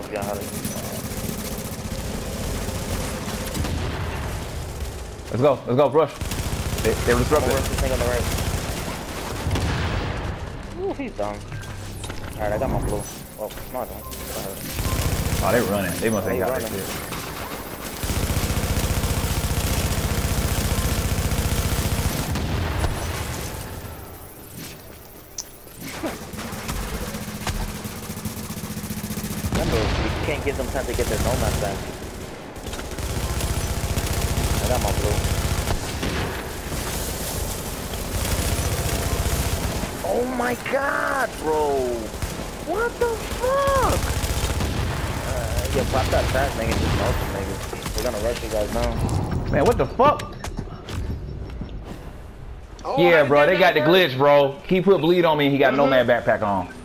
almost got out of Let's go, rush. They were disrupted. this thing on the right. Ooh, he's done. Alright, I got my blue. Oh, no, I don't. Oh, they running. They must have got that shit. Remember, you can't give them time to get their nomad back. I got my blue. Oh my god, bro! What the fuck? Yeah, pop that fast, nigga. Just melt them, niggas. We're gonna rush you guys now. Man, what the fuck? Oh, Yeah, bro, they got the glitch, bro. He put bleed on me and he got Nomad backpack on.